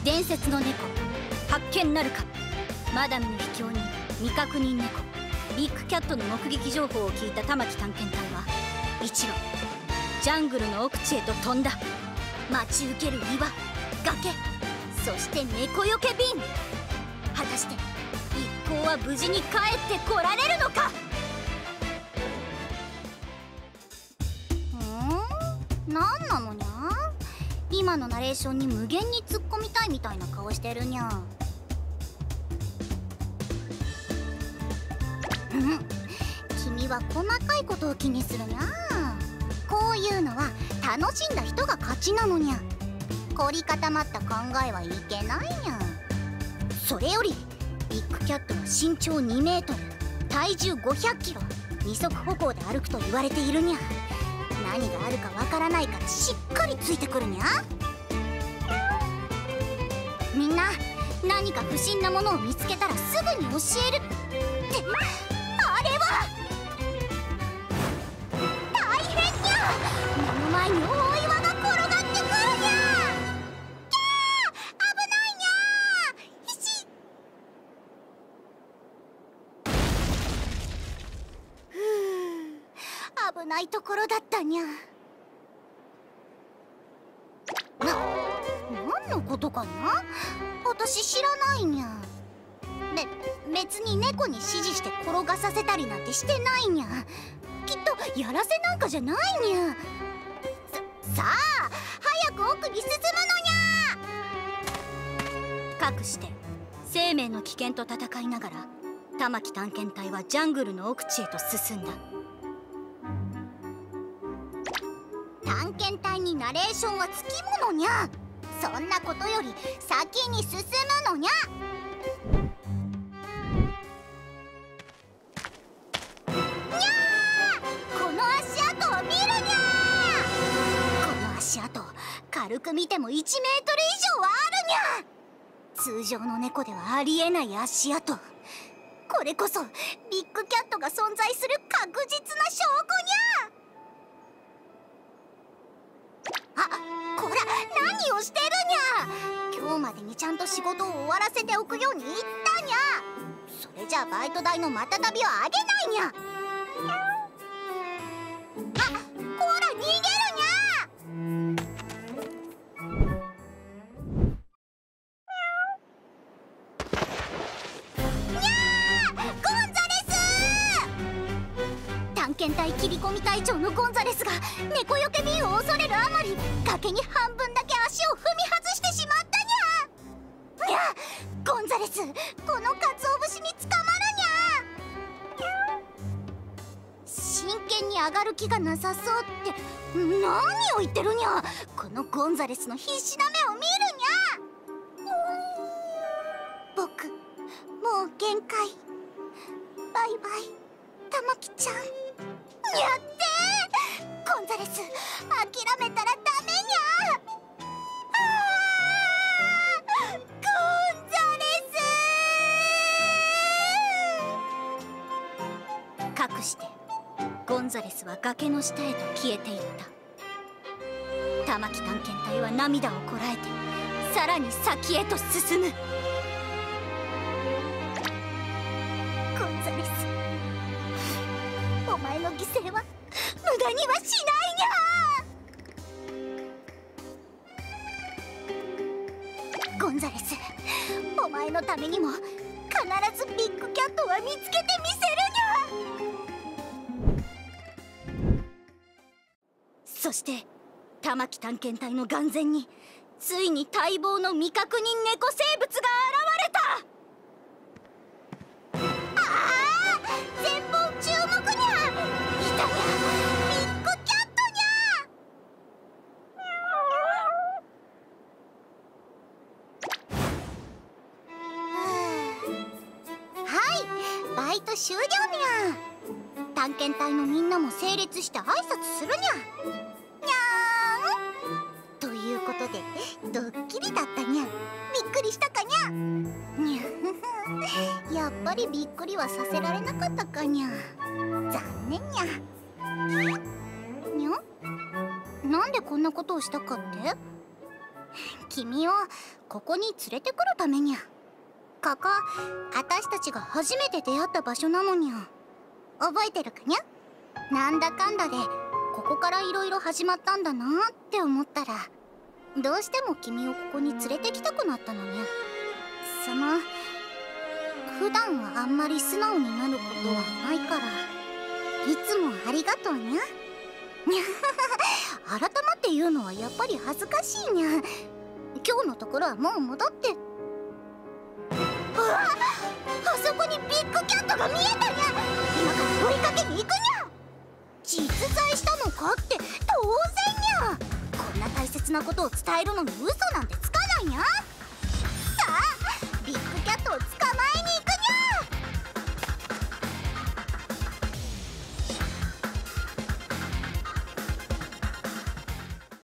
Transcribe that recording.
伝説の猫発見なるか。マダムの秘境に未確認猫ビッグキャットの目撃情報を聞いた玉木探検隊は一路ジャングルの奥地へと飛んだ。待ち受ける岩、崖、そして猫よけ瓶。果たして一行は無事に帰ってこられるのか。なんなのにゃ。今のナレーションに無限に突っ込みたいみたいな顔してるにゃ。君は細かいことを気にするにゃ。こういうのは楽しんだ人が勝ちなのにゃ。凝り固まった考えはいけないにゃ。それよりビッグキャットは身長2メートル、体重500キロ、二足歩行で歩くと言われているにゃ。何があるかわからないからしっかりついてくるにゃ。みんな何か不審なものを見つけたらすぐに教えるって。あれは大変にゃ。目の前に大岩が転がってくるにゃ。キャー、危ないにゃ。ひし危ないところだったにゃ。何のことかな。私知らないにゃ。別に猫に指示して転がさせたりなんてしてないにゃ。きっとやらせなんかじゃないにゃ。さあ早く奥に進むのにゃ。かくして生命の危険と戦いながら玉木探検隊はジャングルの奥地へと進んだ。探検隊にナレーションはつきものにゃ。そんなことより先に進むのにゃ。にゃー、この足跡を見るにゃ。この足跡軽く見ても1メートル以上はあるにゃ。通常の猫ではありえない足跡。これこそビッグキャットが存在する確実な証拠にゃ。あ、こら何をしてるにゃ。今日までにちゃんと仕事を終わらせておくように言ったにゃ。それじゃあバイト代のまたたびをあげないにゃ。あ、こら逃げるにゃ。にゃー、ゴンザレス。探検隊切り込み隊長のゴンザレスが猫よけ瓶を恐れるあまり崖に半分だけ足を踏み外してしまったにゃ。にゃ、ゴンザレス、この鰹節に捕まるにゃ。真剣に上がる気がなさそうって何を言ってるにゃ。このゴンザレスの必死な目を見るにゃ。僕もう限界。バイバイ玉木ちゃん。やってー、ゴンザレス、諦めたらダメにゃ。ゴンザレス。かくしてゴンザレスは崖の下へと消えていった。玉木探検隊は涙をこらえてさらに先へと進む。ゴンザレス、お前の犠牲は無駄にはしないにゃ。ゴンザレス、お前のためにも必ずビッグキャットは見つけてみせるにゃ。そして玉木探検隊の眼前についに待望の未確認猫生物が現れた。前方注目にゃ。いたにゃ、ビッグキャットにゃ。はい、バイト終了にゃ。探検隊のみんなも整列して挨拶するにゃ。にゃーん。ということでドッキリだったにゃ。びっくりしたかにゃ。にゃやっぱりびっくりはさせられなかったかにゃ。残念にゃ。にゃ、なんでこんなことをしたかって？ 君をここに連れてくるためにゃ。ここ私たちが初めて出会った場所なのにゃ。覚えてるかにゃ。なんだかんだでここからいろいろ始まったんだなって思ったら、どうしても君をここに連れてきたくなったのにゃ。普段はあんまり素直になることはないから、いつもありがとうにゃ。改まって言うのはやっぱり恥ずかしいにゃ。今日のところはもう戻って。うわっ、あそこにビッグキャットが見えたにゃ。今から追いかけに行くにゃ。実在したのかって当然にゃ。こんな大切なことを伝えるのに嘘なんてつかないにゃ。さあビッグキャットを捕ま